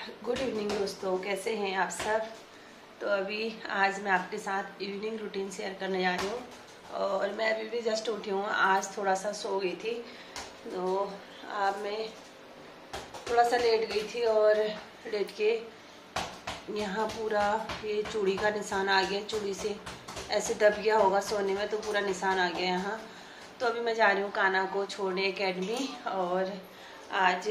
Good evening दोस्तों, कैसे हैं आप सब। तो अभी आज मैं आपके साथ इवनिंग रूटीन शेयर करने जा रही हूँ और मैं अभी भी जस्ट उठी हूँ। आज थोड़ा सा सो गई थी तो अब मैं थोड़ा सा लेट गई थी और लेट के यहाँ पूरा ये चूड़ी का निशान आ गया। चूड़ी से ऐसे दब गया होगा सोने में तो पूरा निशान आ गया यहाँ। तो अभी मैं जा रही हूँ कान्हा को छोड़ने एकेडमी और आज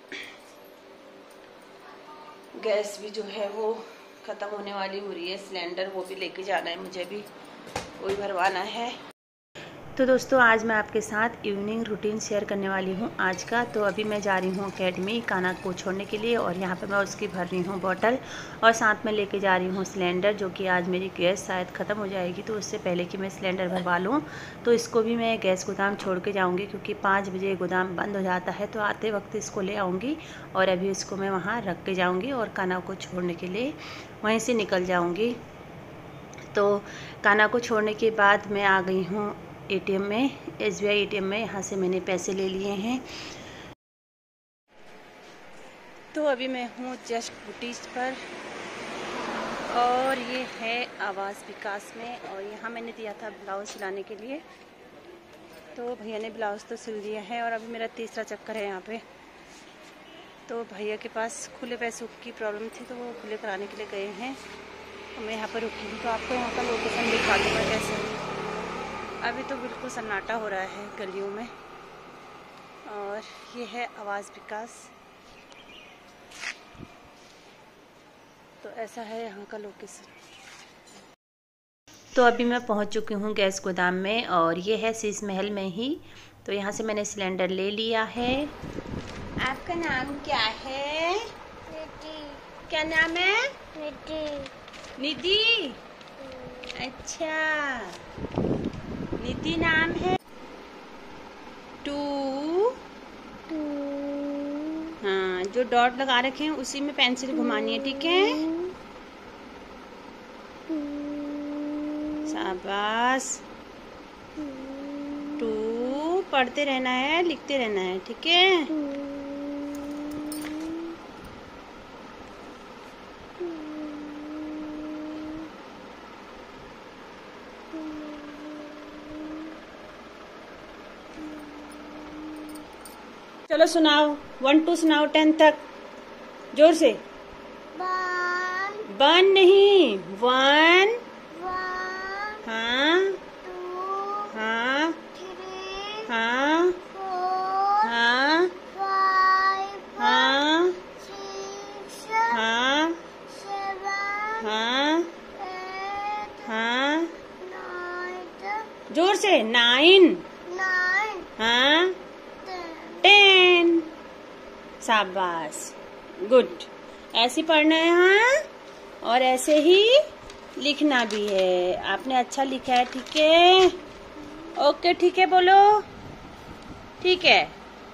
गैस भी जो है वो ख़त्म होने वाली हो रही है। सिलेंडर वो भी लेके जाना है, मुझे भी वही भरवाना है। तो दोस्तों आज मैं आपके साथ इवनिंग रूटीन शेयर करने वाली हूँ आज का। तो अभी मैं जा रही हूँ एकेडमी कान्हा को छोड़ने के लिए और यहाँ पे मैं उसकी भर रही हूँ बॉटल और साथ में लेके जा रही हूँ सिलेंडर, जो कि आज मेरी गैस शायद ख़त्म हो जाएगी। तो उससे पहले कि मैं सिलेंडर भरवा लूँ तो इसको भी मैं गैस गोदाम छोड़ के जाऊँगी, क्योंकि 5 बजे गोदाम बंद हो जाता है। तो आते वक्त इसको ले आऊँगी और अभी इसको मैं वहाँ रख के जाऊँगी और कान्हा को छोड़ने के लिए वहीं से निकल जाऊँगी। तो कान्हा को छोड़ने के बाद मैं आ गई हूँ एटीएम में, SBI एटीएम में। यहाँ से मैंने पैसे ले लिए हैं। तो अभी मैं हूँ जस्ट बुटीक पर और ये है आवाज़ विकास में और यहाँ मैंने दिया था ब्लाउज सिलाने के लिए। तो भैया ने ब्लाउज तो सिल दिया है और अभी मेरा तीसरा चक्कर है यहाँ पे। तो भैया के पास खुले पैसों की प्रॉब्लम थी तो वो खुले कराने के लिए गए हैं। तो मैं यहाँ पर रुकी हूँ तो आपको यहाँ का लोकेशन दिखा दूँगा कैसे। अभी तो बिल्कुल सन्नाटा हो रहा है गलियों में और ये है आवाज़ विकास। तो ऐसा है यहाँ का लोकेशन। तो अभी मैं पहुँच चुकी हूँ गैस गोदाम में और ये है शीश महल में ही। तो यहाँ से मैंने सिलेंडर ले लिया है। आपका नाम क्या है? निधि। क्या नाम है? निधि। निधि। अच्छा, निधि नाम है। 2 हाँ, जो डॉट लगा रखे हैं उसी में पेंसिल घुमानी है, ठीक है? शाबाश। 2 पढ़ते रहना है, लिखते रहना है, ठीक है? चलो सुनाओ, 1 2 सुनाओ 10 तक जोर से। 1 नहीं, 1 हाँ 2 हाँ 3 हाँ 4 हाँ 5 हाँ 6 हाँ 7 हाँ 8 हाँ 9 जोर से 9 हाँ 10। शाबाश, गुड। ऐसे पढ़ना है हाँ, और ऐसे ही लिखना भी है। आपने अच्छा लिखा है, ठीक है? ओके, ठीक है, बोलो ठीक है।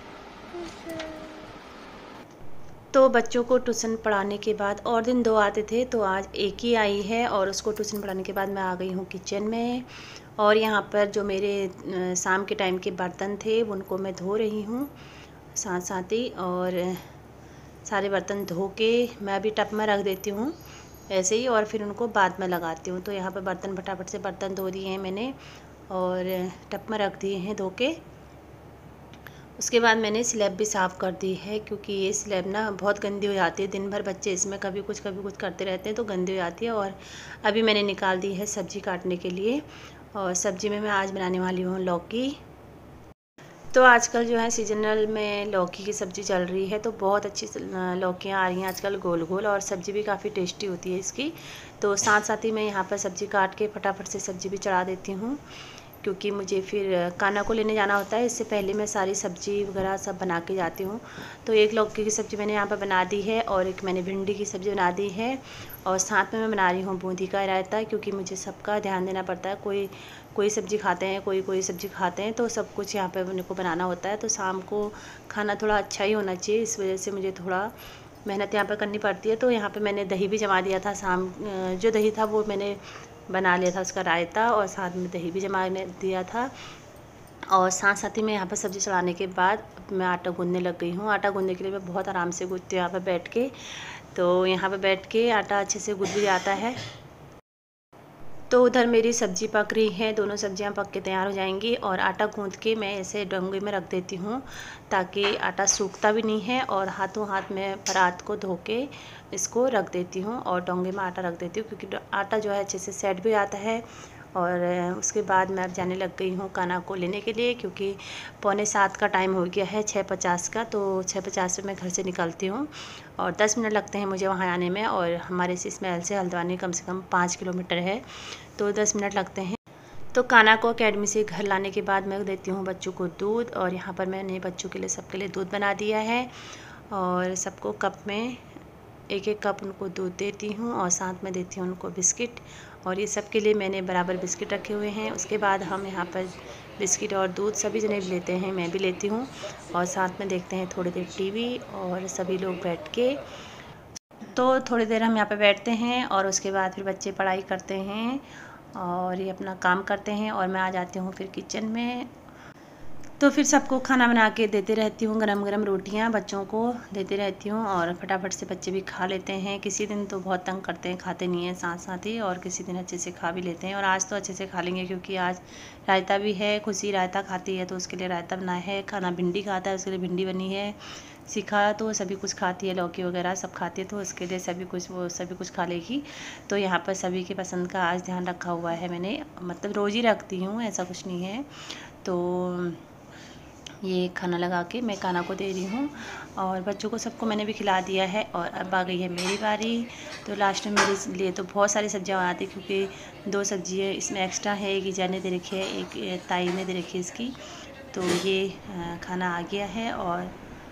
तो बच्चों को ट्यूशन पढ़ाने के बाद और दिन 2 आते थे तो आज एक ही आई है और उसको ट्यूशन पढ़ाने के बाद मैं आ गई हूँ किचन में और यहाँ पर जो मेरे शाम के टाइम के बर्तन थे उनको मैं धो रही हूँ साथ साथ ही। और सारे बर्तन धो के मैं भी टब में रख देती हूँ ऐसे ही और फिर उनको बाद में लगाती हूँ। तो यहाँ पर बर्तन फटाफट से बर्तन धो दिए हैं मैंने और टब में रख दिए हैं धो के। उसके बाद मैंने स्लैब भी साफ़ कर दी है, क्योंकि ये स्लैब ना बहुत गंदी हो जाती है। दिन भर बच्चे इसमें कभी कुछ करते रहते हैं तो गंदी हो जाती है। और अभी मैंने निकाल दी है सब्ज़ी काटने के लिए और सब्ज़ी में मैं आज बनाने वाली हूँ लौकी। तो आजकल जो है सीजनल में लौकी की सब्ज़ी चल रही है तो बहुत अच्छी लौकियाँ आ रही हैं आजकल गोल गोल और सब्ज़ी भी काफ़ी टेस्टी होती है इसकी। तो साथ साथ ही मैं यहाँ पर सब्ज़ी काट के फटाफट से सब्ज़ी भी चढ़ा देती हूँ, क्योंकि मुझे फिर कान्हा को लेने जाना होता है। इससे पहले मैं सारी सब्ज़ी वगैरह सब बना के जाती हूँ। तो एक लौकी की सब्ज़ी मैंने यहाँ पर बना दी है और एक मैंने भिंडी की सब्ज़ी बना दी है और साथ में मैं बना रही हूँ बूंदी का रायता, क्योंकि मुझे सबका ध्यान देना पड़ता है। कोई सब्ज़ी खाते हैं, कोई सब्ज़ी खाते हैं, तो सब कुछ यहाँ पर मेरे को बनाना होता है। तो शाम को खाना थोड़ा अच्छा ही होना चाहिए, इस वजह से मुझे थोड़ा मेहनत यहाँ पर करनी पड़ती है। तो यहाँ पर मैंने दही भी जमा दिया था। शाम जो दही था वो मैंने बना लिया था उसका रायता और साथ में दही भी जमा दिया था। और साथ साथ ही मैं यहाँ पर सब्ज़ी चढ़ाने के बाद मैं आटा गूँधने लग गई हूँ। आटा गूँधने के लिए मैं बहुत आराम से गूँथती हूँ यहाँ पर बैठ के। तो यहाँ पर बैठ के आटा अच्छे से गूँथ भी जाता है। तो उधर मेरी सब्ज़ी पक रही है, दोनों सब्जियां पक के तैयार हो जाएंगी और आटा गूँथ के मैं ऐसे डोंगे में रख देती हूँ ताकि आटा सूखता भी नहीं है। और हाथों हाथ में परात को धो के इसको रख देती हूँ और डोंगे में आटा रख देती हूँ, क्योंकि आटा जो है अच्छे से सेट भी आता है। और उसके बाद मैं अब जाने लग गई हूँ काना को लेने के लिए, क्योंकि 6:45 का टाइम हो गया है, 6:50 का। तो 6:50 में मैं घर से निकलती हूँ और 10 मिनट लगते हैं मुझे वहाँ आने में। और हमारे शीश महल से हल्द्वानी कम से कम 5 किलोमीटर है, तो 10 मिनट लगते हैं। तो काना को अकेडमी से घर लाने के बाद मैं देती हूँ बच्चों को दूध। और यहाँ पर मैंने बच्चों के लिए सबके लिए दूध बना दिया है और सबको कप में एक एक कप उनको दूध देती हूँ और साथ में देती हूँ उनको बिस्किट। और ये सब के लिए मैंने बराबर बिस्किट रखे हुए हैं। उसके बाद हम यहाँ पर बिस्किट और दूध सभी जने भी लेते हैं, मैं भी लेती हूँ और साथ में देखते हैं थोड़ी देर टीवी और सभी लोग बैठ के। तो थोड़ी देर हम यहाँ पे बैठते हैं और उसके बाद फिर बच्चे पढ़ाई करते हैं और ये अपना काम करते हैं और मैं आ जाती हूँ फिर किचन में। तो फिर सबको खाना बना के देते रहती हूँ, गरम गरम रोटियाँ बच्चों को देती रहती हूँ और फटाफट से बच्चे भी खा लेते हैं। किसी दिन तो बहुत तंग करते हैं, खाते नहीं हैं साथ साथ ही, और किसी दिन अच्छे से खा भी लेते हैं। और आज तो अच्छे से खा लेंगे क्योंकि आज रायता भी है, खुशी रायता खाती है तो उसके लिए रायता बना है। खाना भिंडी खाता है, उसके लिए भिंडी बनी है। सीखा तो सभी कुछ खाती है, लौकी वगैरह सब खाती है, तो उसके लिए सभी कुछ खा लेगी। तो यहाँ पर सभी के पसंद का आज ध्यान रखा हुआ है मैंने, मतलब रोज़ ही रखती हूँ, ऐसा कुछ नहीं है। तो ये खाना लगा के मैं काना को दे रही हूँ और बच्चों को सबको मैंने भी खिला दिया है। और अब आ गई है मेरी बारी। तो लास्ट में मेरे लिए तो बहुत सारी सब्जियाँ बनाती, क्योंकि 2 सब्जी इसमें एक्स्ट्रा है, एक ईजा ने दे रखी है, एक ताई ने दे रखी है इसकी। तो ये खाना आ गया है और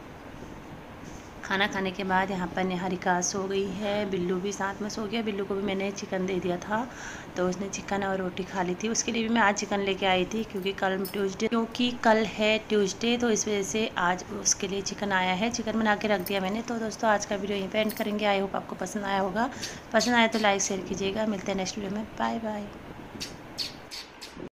खाना खाने के बाद यहाँ पर निहारिका सो गई है, बिल्लू भी साथ में सो गया। बिल्लू को भी मैंने चिकन दे दिया था तो उसने चिकन और रोटी खा ली थी। उसके लिए भी मैं आज चिकन लेके आई थी, क्योंकि कल है ट्यूसडे, तो इस वजह से आज उसके लिए चिकन आया है। चिकन बना के रख दिया मैंने। तो दोस्तों आज का वीडियो यहीं पे एंड करेंगे। आई होप आपको पसंद आया होगा। पसंद आया तो लाइक शेयर कीजिएगा। मिलते हैं नेक्स्ट वीडियो में। Bye bye.